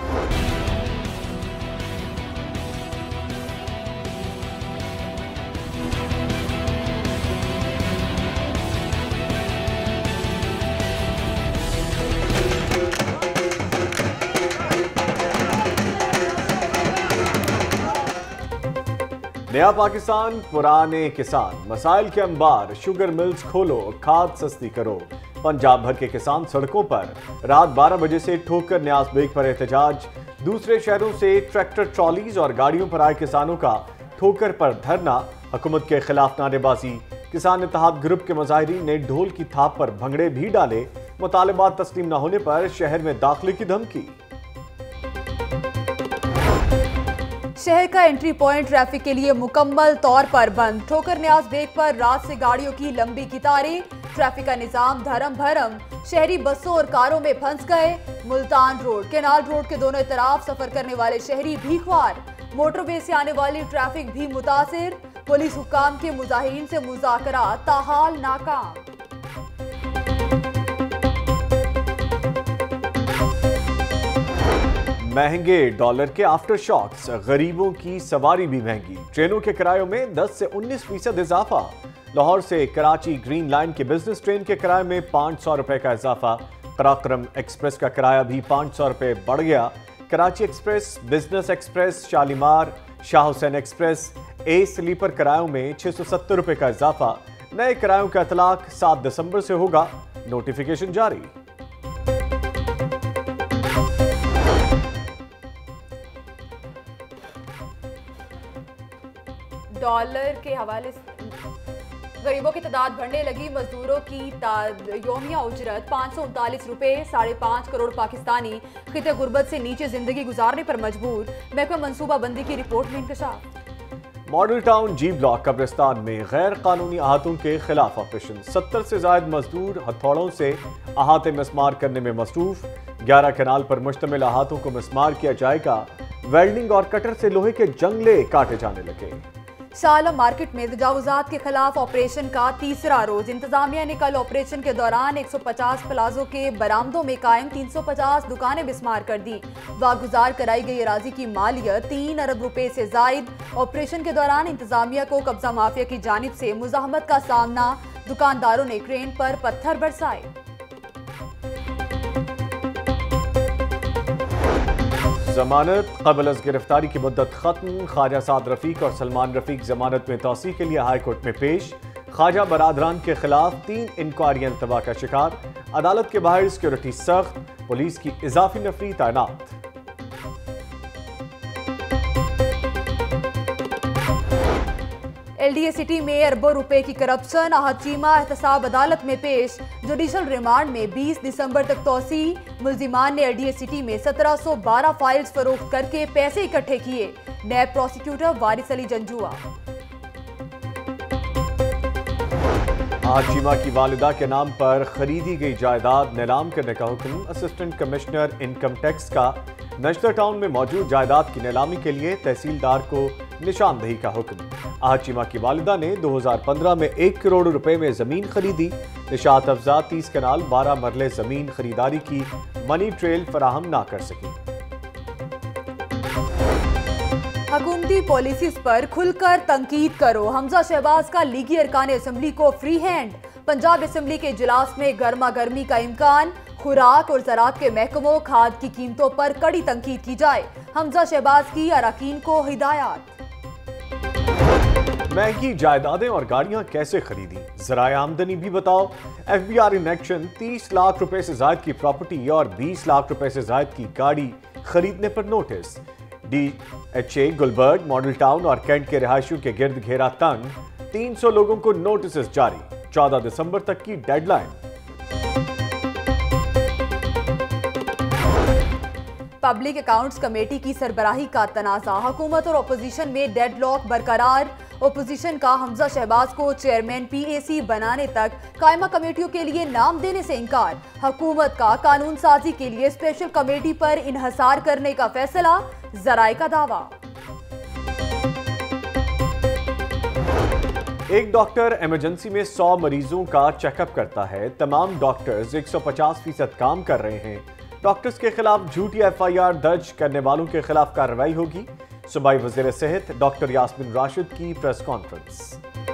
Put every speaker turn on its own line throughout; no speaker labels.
नया पाकिस्तान, पुराने किसान, मसाइल के अंबार, शुगर मिल्स खोलो, खाद सस्ती करो। पंजाब भर के किसान सड़कों पर रात 12 बजे से ठोकर न्याज बेग पर एहतजाज। दूसरे शहरों से ट्रैक्टर, ट्रॉलीज और गाड़ियों पर आए किसानों का ठोकर पर धरना। हुकूमत के खिलाफ नारेबाजी। किसान इत्तेहाद ग्रुप के मुजाहिरीन ने ढोल की थाप पर भंगड़े भी डाले। मुतालबात तस्लीम न होने पर शहर में दाखिले की धमकी।
शहर का एंट्री पॉइंट ट्रैफिक के लिए मुकम्मल तौर पर बंद। ठोकर न्याज बेग पर रात से गाड़ियों की लंबी कतारें। ट्रैफिक का निजाम धर्म भरम। शहरी बसों और कारों में फंस गए। मुल्तान रोड, केनाल रोड के दोनों तरफ सफर करने वाले शहरी भी ख्वार। मोटरवे से आने वाली ट्रैफिक भी मुतासिर। पुलिस हुक्काम के मुजाहिरीन से मुज़ाकरात ताहाल नाकाम।
महंगे डॉलर के आफ्टर शॉक्स, गरीबों की सवारी भी महंगी। ट्रेनों के किरायों में 10 से 19% इजाफा। लाहौर से कराची ग्रीन लाइन के बिजनेस ट्रेन के किराए में 500 रुपए का इजाफा। पराक्रम एक्सप्रेस का किराया भी 500 रुपए बढ़ गया। Karachi express, business express, Shalimar, Shah Hussain express, A sleeper किरायों में 670 रुपए का इजाफा। नए किरायों का इतलाक 7 दिसंबर से होगा। नोटिफिकेशन जारी।
डॉलर के हवाले से गरीबों की तादाद बढ़ने लगी। मजदूरों की योमिया उजरत 539 रुपए। 5.5 करोड़ पाकिस्तानी खिते गुर्बत से नीचे जिंदगी गुजारने पर मजबूर। महकमा मनसूबाबंदी की रिपोर्ट में इंकशाफ।
मॉडल टाउन जी ब्लॉक कब्रिस्तान में गैर कानूनी अहातों के खिलाफ ऑपरेशन। 70 से ज्यादा मजदूर हथौड़ों से अहाते मिसमार करने में मसरूफ। 11 कैनाल पर मुश्तमिल अहातों को मिसमार किया जाएगा। वेल्डिंग और कटर से लोहे के जंगले काटे जाने लगे।
सालम मार्केट में तजावुजात के खिलाफ ऑपरेशन का तीसरा रोज। इंतजामिया ने कल ऑपरेशन के दौरान 150 प्लाजों के बरामदों में कायम 350 दुकानें बिस्मार कर दी। वागुजार कराई गई अराजी की मालियत 3 अरब रुपए से जायद। ऑपरेशन के दौरान इंतजामिया को कब्जा माफिया की जानिब से मुजाहमत का सामना। दुकानदारों ने क्रेन पर पत्थर बरसाए।
जमानत कबल अज गिरफ्तारी की मुद्दत खत्म। ख्वाजा साद रफीक और सलमान रफीक जमानत में तौसीह के लिए हाई कोर्ट में पेश। ख्वाजा बरादरान के खिलाफ 3 इंक्वायरियां तबाह का शिकार। अदालत के बाहर सिक्योरिटी सख्त। पुलिस की इजाफी नफरी तैनात।
LDA सिटी में अरबों रुपए की करप्शन। आहत चीमा एहतसाब अदालत में पेश। जुडिशल रिमांड में 20 दिसंबर तक तौसी। मुल्जिमान ने LDA सिटी में 1712 फाइल्स फरोख्त करके पैसे इकट्ठे किए। NAB prosecutor Waris Ali Janjua.
आहत चीमा की वालिदा के नाम पर खरीदी गई जायदाद नीलाम करने का हुक्म। असिस्टेंट कमिश्नर इनकम टैक्स का नशतर टाउन में मौजूद जायदाद की नीलामी के लिए तहसीलदार को निशानदही का हुक्म। आहत चीमा की वालिदा ने 2015 में 1 करोड़ रुपए में जमीन खरीदी। निशात अफजा 30 कनाल 12 मरले जमीन खरीदारी की मनी ट्रेल फराहम ना कर सकी।
हुकूमती पॉलिसीज पर खुलकर तंकीद करो। हमजा शहबाज का लीगी अरकान असम्बली को फ्री हैंड। पंजाब असम्बली के इजलास में गर्मा गर्मी का इम्कान। खुराक और ज़राअत के महकमों खाद की कीमतों पर कड़ी तंकीद की जाए। हमजा शहबाज की अरकान को हिदायत।
महंगी जायदादें और गाड़ियां कैसे खरीदी, ज़राए आमदनी भी बताओ। FBI in action. 30 लाख रुपए से ज्यादा की प्रॉपर्टी और 20 लाख रुपए से ज्यादा की गाड़ी खरीदने पर notice. DHA Gulberg, model town और कैंट के रिहायशियों के गिर्द घेरा तंग। 300 लोगों को नोटिस जारी। 14 दिसंबर तक की डेडलाइन।
पब्लिक अकाउंट्स कमेटी की सरबराही का तनाज़ा। हुकूमत और अपोजिशन में डेडलॉक बरकरार। अपोजिशन का हमजा शहबाज को चेयरमैन PAC बनाने तक कायमा कमेटियों के लिए नाम देने से इनकार। हुकूमत का कानून साजी के लिए स्पेशल कमेटी पर इन्हसार करने का फैसला। ज़राए का दावा।
एक डॉक्टर इमरजेंसी में 100 मरीजों का चेकअप करता है। तमाम डॉक्टर्स 150% काम कर रहे हैं। डॉक्टर्स के खिलाफ झूठी FIR दर्ज करने वालों के खिलाफ कार्रवाई होगी। सूबाई वज़ीर सेहत डॉक्टर यास्मीन राशिद की प्रेस कॉन्फ्रेंस।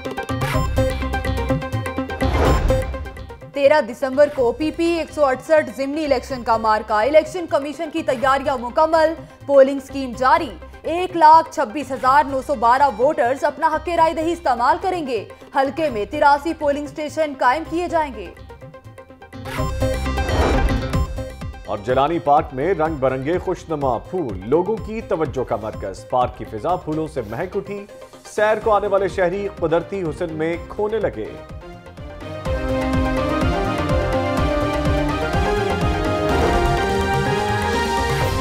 13 दिसंबर को PP 168 ज़िमनी इलेक्शन का मार्का। इलेक्शन कमीशन की तैयारियां मुकम्मल, पोलिंग स्कीम जारी। 1,26,912 वोटर्स अपना हक राय दही इस्तेमाल करेंगे। हल्के में 83 पोलिंग स्टेशन कायम किए जाएंगे।
और जलानी पार्क में रंग बरंगे खुशनुमा फूल लोगों की तवज्जो का मरकज। पार्क की फिजा फूलों से महक उठी। सैर को आने वाले शहरी कुदरती हुस्न में खोने लगे।